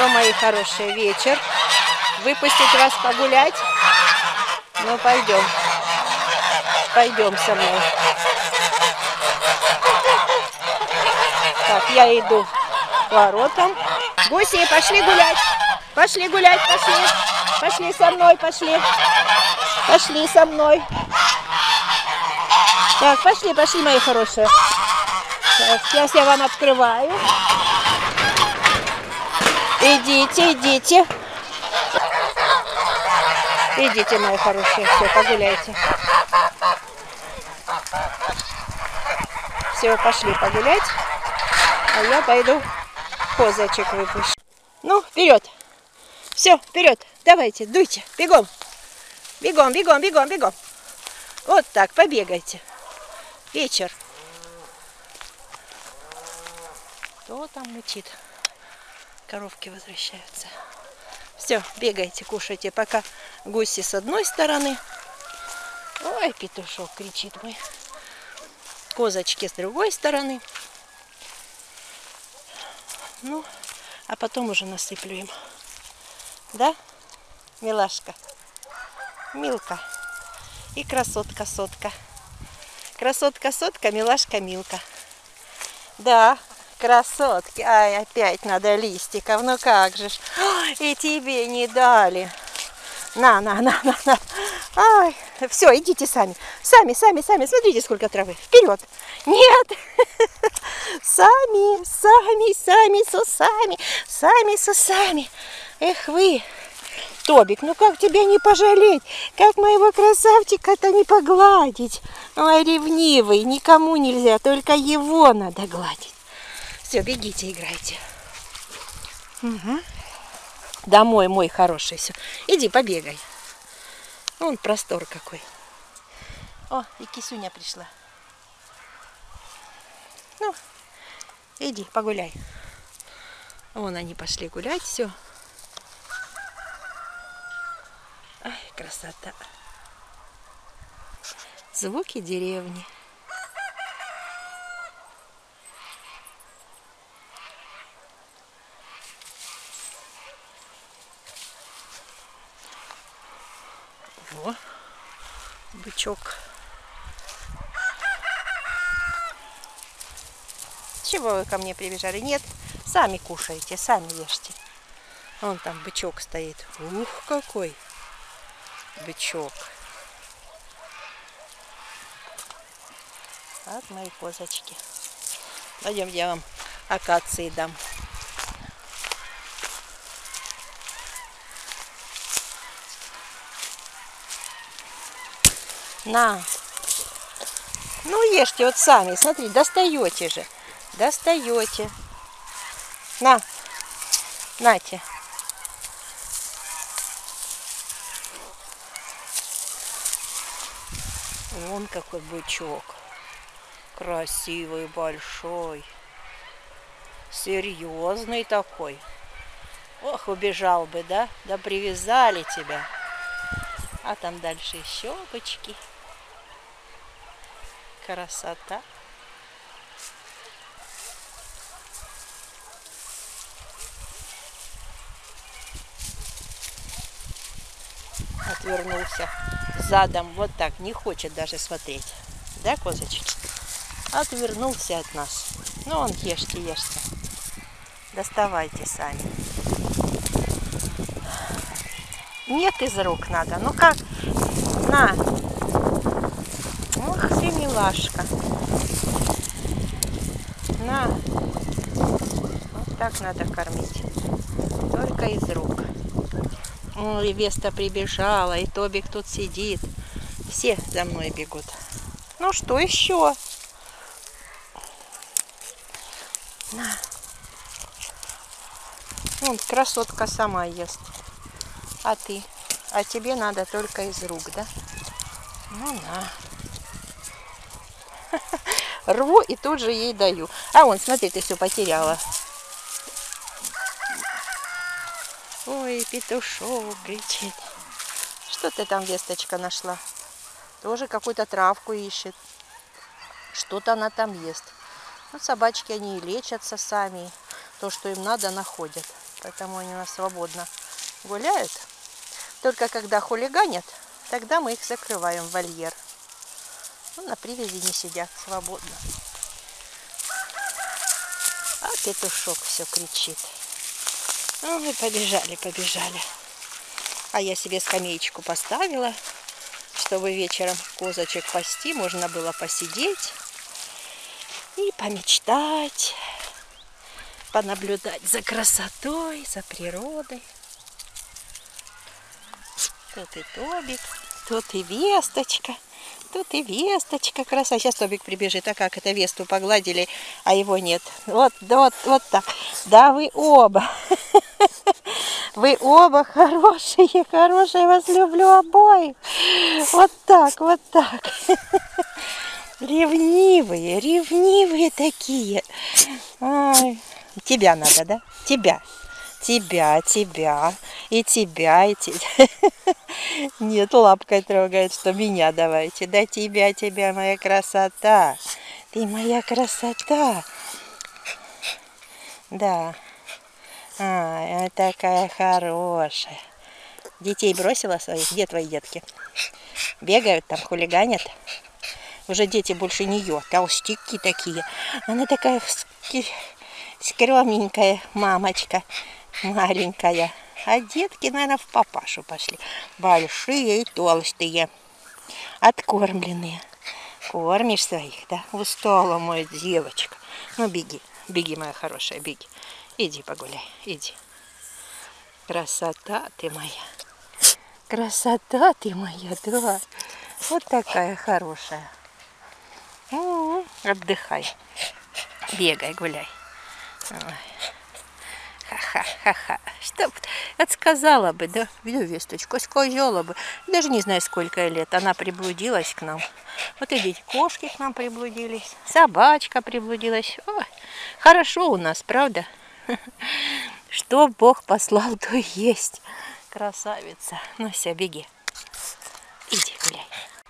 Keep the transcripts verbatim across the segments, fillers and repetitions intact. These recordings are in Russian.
что, мои хорошие, вечер. Выпустить вас погулять? Ну, пойдем. Пойдем со мной. Так, я иду к воротам. Гуси, пошли гулять. Пошли гулять, пошли. Пошли со мной, пошли. Пошли со мной. Так, пошли, пошли, мои хорошие. Так, сейчас я вам открываю. Идите, идите. Идите, мои хорошие, все, погуляйте. Все, пошли погулять. А я пойду козочек выпущу. Ну, вперед. Все, вперед. Давайте, дуйте. Бегом. Бегом, бегом, бегом, бегом. Вот так, побегайте. Вечер. Кто там мучит? Коровки возвращаются. Все, бегайте, кушайте, пока гуси с одной стороны. Ой, петушок кричит мой. Козочки с другой стороны. Ну, а потом уже насыплю им. Да, милашка? Милка. И красотка-сотка. Красотка-сотка, милашка-милка. Да, красотки. Ай, опять надо листиков. Ну как же ж. И тебе не дали. На, на, на, на, на. Ай, все, идите сами. Сами, сами, сами. Смотрите, сколько травы. Вперед. Нет. Сами, сами, сами, с усами. Сами, с усами. Эх вы. Тобик, ну как тебя не пожалеть? Как моего красавчика-то не погладить? Ой, ревнивый. Никому нельзя, только его надо гладить. Все, бегите, играйте. Угу. Домой, мой хороший. Все. Иди, побегай. Вон простор какой. О, и кисуня пришла. Ну, иди, погуляй. Вон они пошли гулять, все. Ай, красота. Звуки деревни. Во, бычок. Чего вы ко мне прибежали? Нет, сами кушаете, сами ешьте. Вон там бычок стоит. Ух, какой бычок. Вот мои козочки. Пойдем, я вам акации дам. На. Ну, ешьте вот сами. Смотри, достаете же. Достаете. На. Нате. Вон какой бычок. Красивый, большой. Серьезный такой. Ох, убежал бы, да? Да привязали тебя. А там дальше еще бычки. Красота. Отвернулся задом, вот так, не хочет даже смотреть. Да, козочки? Отвернулся от нас. Ну, он ешьте, ешьте. Доставайте сами. Нет, из рук надо. Ну как? На. Ох, ты милашка. На. Вот так надо кормить. Только из рук. Ой, Веста прибежала, и Тобик тут сидит. Все за мной бегут. Ну что еще? На. Вон, красотка сама ест. А ты? А тебе надо только из рук, да? Ну на. Рву и тут же ей даю. А вон, смотри, ты все потеряла. Ой, петушок кричит. Что ты там, Весточка, нашла? Тоже какую-то травку ищет. Что-то она там ест. Ну, собачки, они и лечатся сами. То, что им надо, находят. поэтому они у нас свободно гуляют. Только когда хулиганят, тогда мы их закрываем в вольер. Ну, на привязи не сидят свободно. А петушок все кричит. Ну, мы побежали, побежали. А я себе скамеечку поставила, чтобы вечером козочек пасти, можно было посидеть и помечтать, понаблюдать за красотой, за природой. Тут и Тобик, тут и Весточка, тут и Весточка красавица. Сейчас Тобик прибежит, а как это Весту погладили, а его нет. Вот, вот, вот так. Да, вы оба. Вы оба хорошие, хорошие, вас люблю обоих. Вот так, вот так. Ревнивые, ревнивые такие. Ай, тебя надо, да? Тебя. Тебя, тебя, и тебя, и тебя. Нет, лапкой трогает, что меня давайте. Да тебя, тебя, моя красота. Ты моя красота. Да. А, такая хорошая. Детей бросила своих? Где твои детки? Бегают там, хулиганят? Уже дети больше нее, толстяки такие. Она такая скромненькая мамочка, маленькая. А детки, наверное, в папашу пошли. Большие и толстые, откормленные. Кормишь своих, да? Устала моя девочка. Ну, беги, беги, моя хорошая, беги. Иди погуляй, иди. Красота ты моя. Красота ты моя, да. Вот такая хорошая. М-м, отдыхай. Бегай, гуляй. Ха-ха-ха-ха. Что бы отсказала бы, да? Виду Весточку, сказала бы. Даже не знаю, сколько лет. Она приблудилась к нам. Вот идите, кошки к нам приблудились. Собачка приблудилась. Ой, хорошо у нас, правда? Что Бог послал, то и есть. Красавица. Ну все, беги. Иди гуляй.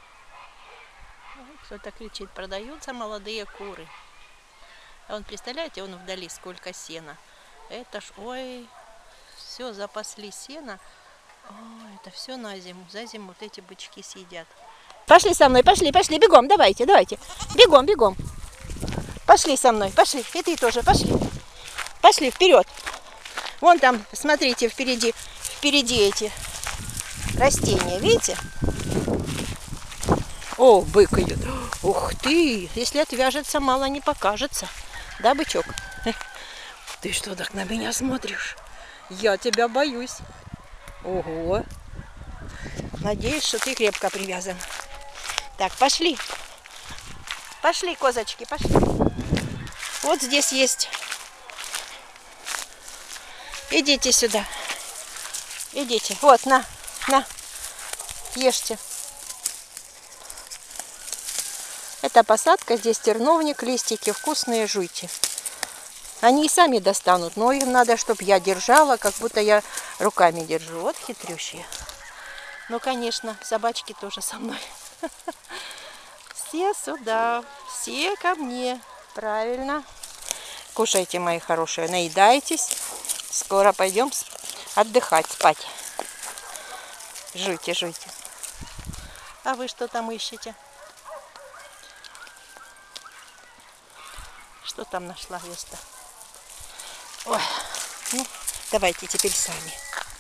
Кто-то кричит, продаются молодые куры. А вон, представляете, вон вдали сколько сена. Это ж, ой, все, запасли сено. Ой, это все на зиму. За зиму вот эти бычки съедят. Пошли со мной, пошли, пошли, бегом, давайте, давайте. Бегом, бегом. Пошли со мной, пошли. И ты тоже, пошли. Пошли вперед. Вон там, смотрите, впереди, впереди эти растения, видите? О, бык идет. Ух ты, если отвяжется, мало не покажется. Да, бычок? Ты что так на меня смотришь? Я тебя боюсь. Ого. Надеюсь, что ты крепко привязан. Так, пошли. Пошли, козочки, пошли. Вот здесь есть. Идите сюда. Идите. Вот, на, на. Ешьте. Это посадка, здесь терновник, листики вкусные, жуйте. Они и сами достанут, но им надо, чтобы я держала, как будто я руками держу. Вот хитрющие. Ну, конечно, собачки тоже со мной. Все сюда, все ко мне. Правильно. Кушайте, мои хорошие, наедайтесь. Скоро пойдем отдыхать, спать. Жуйте, жуйте. А вы что там ищете? Что там нашла Веста? Ой, ну, давайте теперь сами.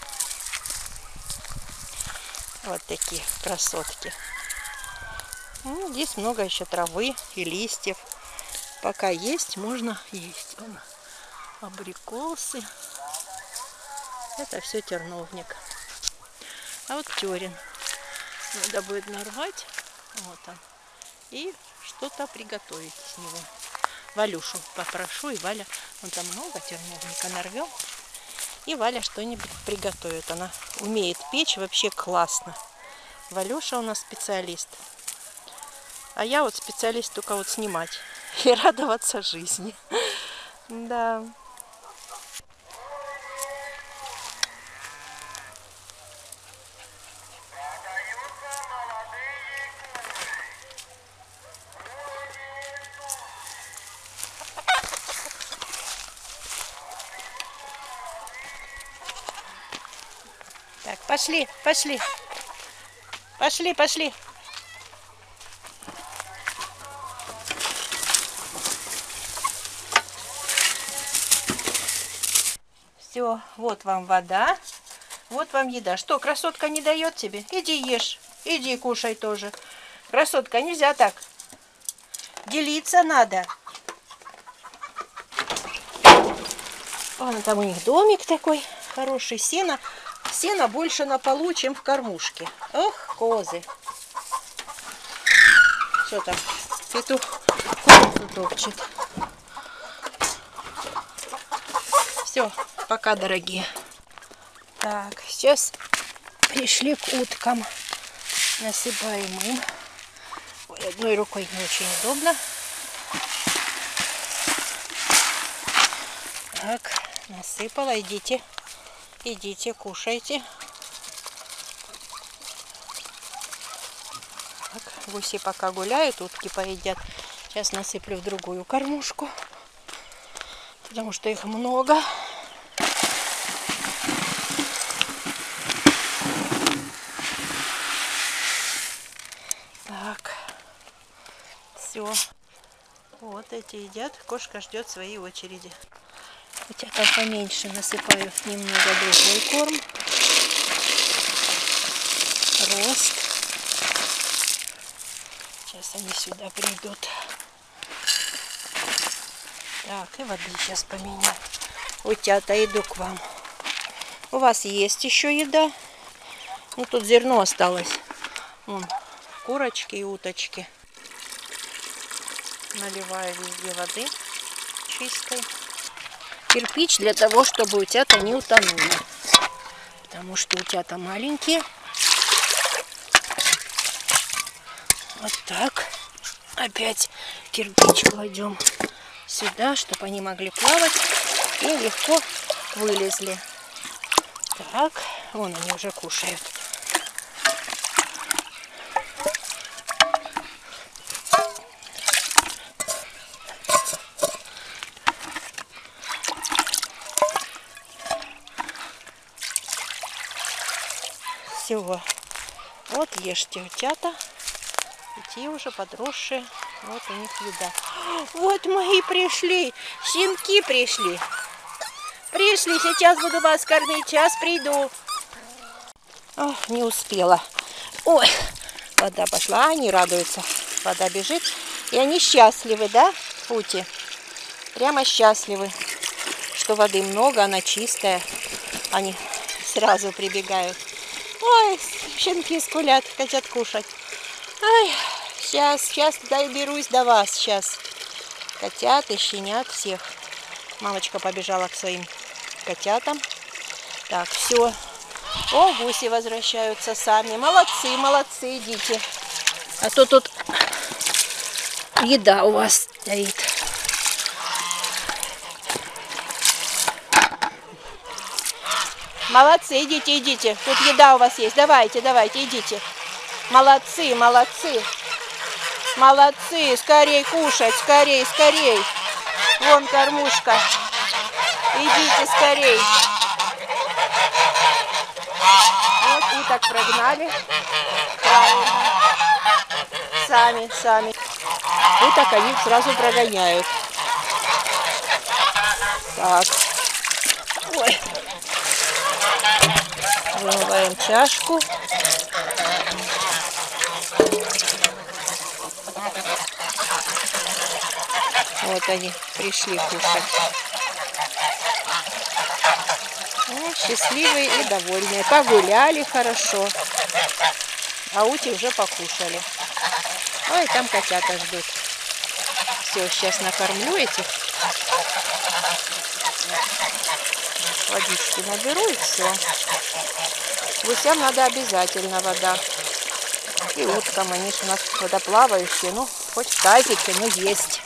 Вот такие красотки. Ну, здесь много еще травы и листьев. Пока есть, можно есть. Вон, абрикосы. Это все терновник. А вот терен. Надо будет нарвать. Вот он. И что-то приготовить с него. Валюшу попрошу, и Валя, вон там много терновника, нарвем. И Валя что-нибудь приготовит. Она умеет печь вообще классно. Валюша у нас специалист. А я вот специалист только вот снимать и радоваться жизни. Да. Пошли, пошли. Пошли, пошли. Все, вот вам вода, вот вам еда. Что, красотка не дает тебе? Иди ешь, иди кушай тоже. Красотка, нельзя так. Делиться надо. Вон там у них домик такой хороший, сено. Сено больше на полу, чем в кормушке. Ох, козы. Что там? Петух курицу топчет. Все, пока, дорогие. Так, сейчас пришли к уткам. Насыпаем им. Ой, одной рукой не очень удобно. Так, насыпала. Идите. Идите, кушайте. Так, гуси пока гуляют, утки поедят. Сейчас насыплю в другую кормушку, потому что их много. Так, все. Вот эти едят. Кошка ждет своей очереди. Утята поменьше насыпаю немного другой корм. Рост. Сейчас они сюда придут. Так, и воды сейчас поменяю. Утята, иду к вам. У вас есть еще еда? Ну, тут зерно осталось. Вон, курочки и уточки. Наливаю везде воды чистой. Кирпич для того, чтобы утята не утонули. Потому что утята маленькие. Вот так. Опять кирпич кладем сюда, чтобы они могли плавать и легко вылезли. Так, вон они уже кушают. Все. Вот ешьте, утята. Эти уже подросшие. Вот у них еда. Вот мои пришли. Щенки пришли. Пришли. Сейчас буду вас кормить. Сейчас приду. Ох, не успела. Ой, вода пошла. Они радуются. Вода бежит. И они счастливы, да, Ути? Прямо счастливы, что воды много, она чистая. Они сразу прибегают. Ой, щенки скулят, хотят кушать. Ай, сейчас, сейчас доберусь до вас, сейчас. Котят и щенят всех. Мамочка побежала к своим котятам. Так, все. О, гуси возвращаются сами. Молодцы, молодцы, идите. А то тут еда у вас стоит. Молодцы, идите, идите. Тут еда у вас есть. Давайте, давайте, идите. Молодцы, молодцы. Молодцы. Скорей кушать, скорей, скорей. Вон кормушка. Идите скорей. Вот уток прогнали. Правильно. Сами, сами. Уток они сразу прогоняют. Так. Ой. Вымываем чашку. Вот они пришли кушать. Ну, счастливые и довольные. Погуляли хорошо. А ути уже покушали. Ой, там котята ждут. Все, сейчас накормлю этих. Водички наберу и все. Гусям надо обязательно вода. И уткам, они же у нас водоплавающие. Ну, хоть в тазике, но есть.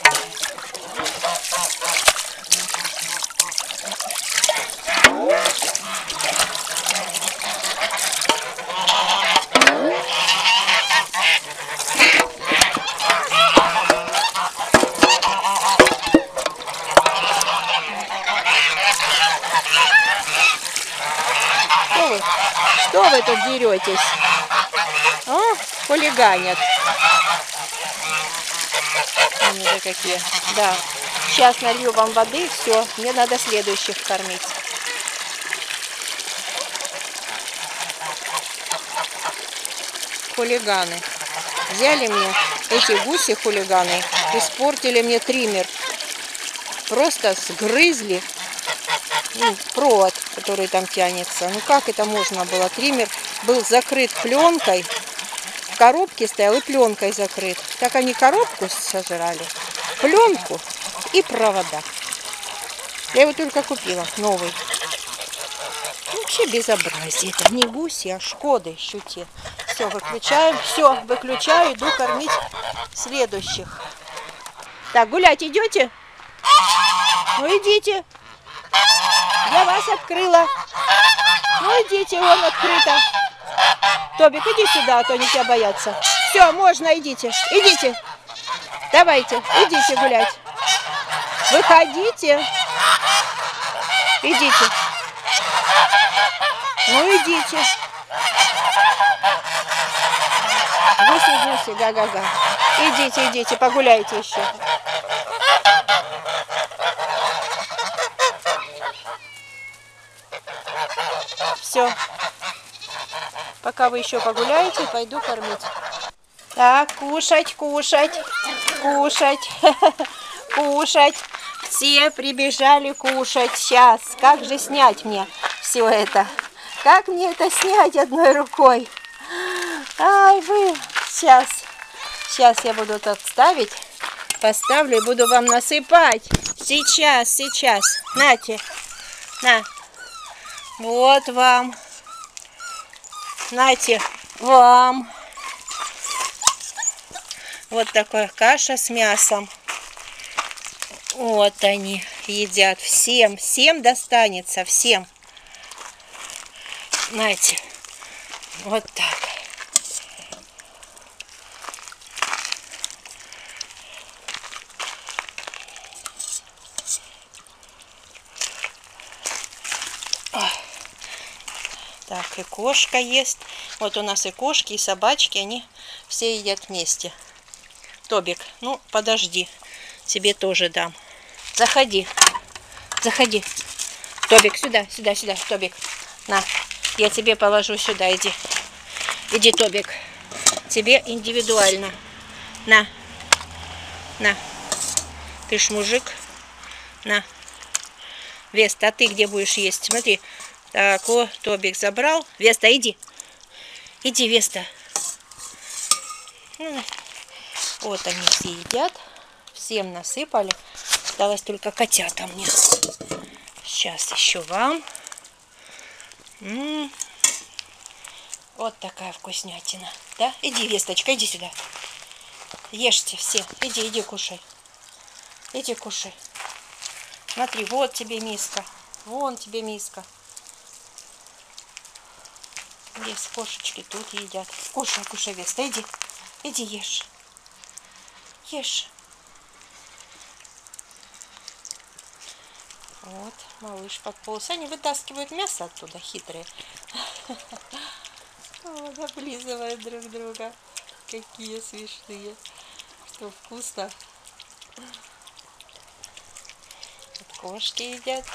Что вы тут деретесь? О, хулиганят. Они какие. Да. Сейчас налью вам воды, все. Мне надо следующих кормить. Хулиганы. Взяли мне эти гуси хулиганы, испортили мне триммер. Просто сгрызли ну, провод, который там тянется. Ну как это можно было? Триммер был закрыт пленкой. В коробке стоял и пленкой закрыт. Так они коробку сожрали, пленку и провода. Я его только купила, новый. Вообще безобразие. Это не гуси, а шкоды еще те. Все, выключаем. Все, выключаю, иду кормить следующих. Так, гулять идете? Ну идите. Я вас открыла. Ну идите, вон открыто. Тобик, иди сюда, а то они тебя боятся. Все, можно, идите. Идите. Давайте, идите гулять. Выходите. Идите. Ну идите. Гуси-гуси, га-га-га. Идите, идите, погуляйте еще. Все. Пока вы еще погуляете, пойду кормить. Так, кушать, кушать, кушать, кушать. Все прибежали кушать. Сейчас. Как же снять мне все это? Как мне это снять одной рукой? Ай, вы. Сейчас. Сейчас я буду тут ставить. Поставлю и буду вам насыпать. Сейчас, сейчас. Нате. На. Вот вам. Нате. Вам. Вот такая каша с мясом. Вот они едят. Всем, всем достанется. Всем. Нате. Вот так. Так, и кошка ест. Вот у нас и кошки, и собачки, они все едят вместе. Тобик, ну подожди, тебе тоже дам. Заходи, заходи. Тобик, сюда, сюда, сюда, Тобик. На, я тебе положу сюда, иди. Иди, Тобик. Тебе индивидуально. На, на. Ты ж мужик. На. Веста, а ты где будешь есть? Смотри. Так, о, Тобик забрал. Веста, иди. Иди, Веста. Вот они все едят. Всем насыпали. Осталось только котята мне. Сейчас еще вам. М-м-м. Вот такая вкуснятина. Да? Иди, Весточка, иди сюда. Ешьте все. Иди, иди, кушай. Иди, кушай. Смотри, вот тебе миска. Вон тебе миска. Есть кошечки, тут едят. Кушай, кушай, Веста, иди. Иди, ешь. Ешь. Вот, малыш подполз. Они вытаскивают мясо оттуда, хитрые. Вот, облизывают друг друга. Какие смешные. Что вкусно. Вот кошки едят.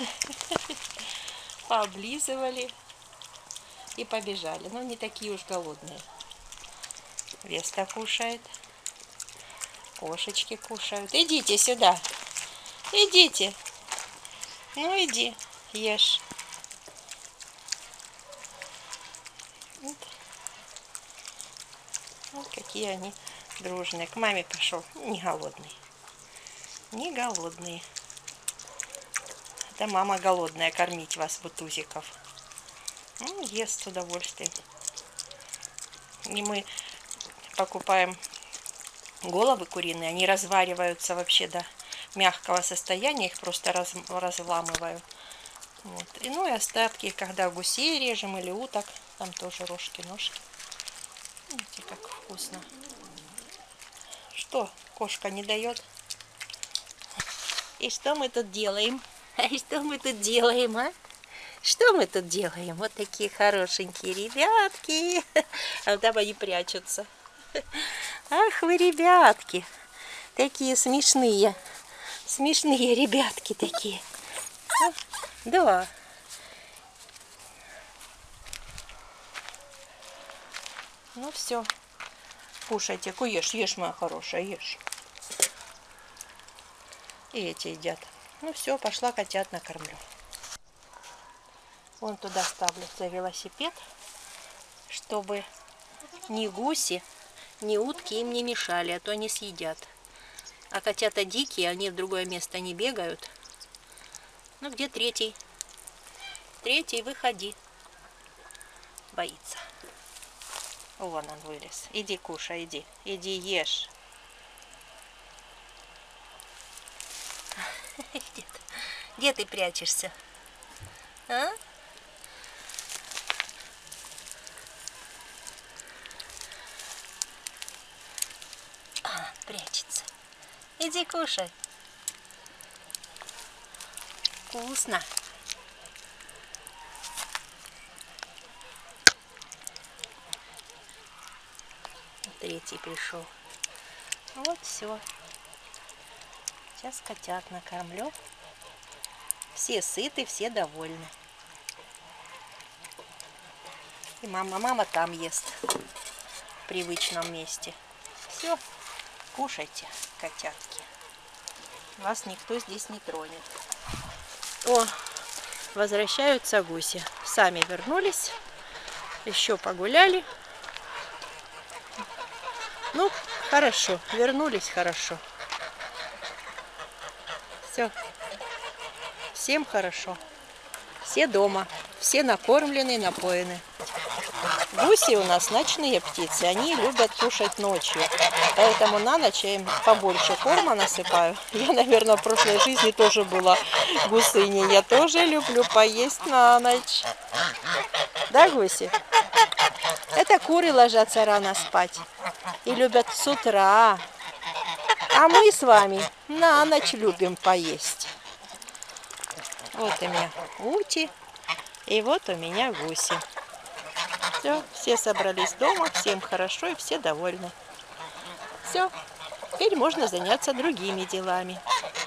Пооблизывали. И побежали. Но не такие уж голодные. Веста кушает. Кошечки кушают. Идите сюда. Идите. Ну иди, ешь. Вот. Вот какие они дружные. К маме пошел. Не голодный. Не голодные. Это мама голодная, кормить вас, бутузиков. Ну, ест с удовольствием. И мы покупаем головы куриные, они развариваются вообще до мягкого состояния, их просто раз, разламываю. Вот. И, ну и остатки, когда гусей режем или уток, там тоже рожки-ножки. Видите, как вкусно. Что, кошка не дает? И что мы тут делаем? И что мы тут делаем, а? Что мы тут делаем? Вот такие хорошенькие ребятки. А там они прячутся. Ах вы, ребятки. Такие смешные. Смешные ребятки такие. Да. Ну все. Кушайте, ешь, ешь, моя хорошая, ешь. И эти едят. Ну все, пошла котят накормлю. Вон туда ставлю велосипед, чтобы ни гуси, ни утки им не мешали, а то они съедят. А котята дикие, они в другое место не бегают. Ну где третий? Третий, выходи. Боится. Вон он вылез. Иди кушай, иди. Иди ешь. Где ты, где ты прячешься? А? А, прячется. Иди кушай. Вкусно. Третий пришел. Вот все. Сейчас котят накормлю. Все сыты, все довольны. И мама, мама там ест. В привычном месте. Все. Кушайте, котятки. Вас никто здесь не тронет. О, возвращаются гуси. Сами вернулись. Еще погуляли. Ну, хорошо. Вернулись хорошо. Все. Всем хорошо. Все дома. Все накормлены, напоены. Гуси у нас ночные птицы. Они любят кушать ночью. Поэтому на ночь я им побольше корма насыпаю. Я, наверное, в прошлой жизни тоже была гусыней. Я тоже люблю поесть на ночь. Да, гуси? Это куры ложатся рано спать. И любят с утра. А мы с вами на ночь любим поесть. Вот у меня ути. И вот у меня гуси. Все, все собрались дома, всем хорошо и все довольны. Все, теперь можно заняться другими делами.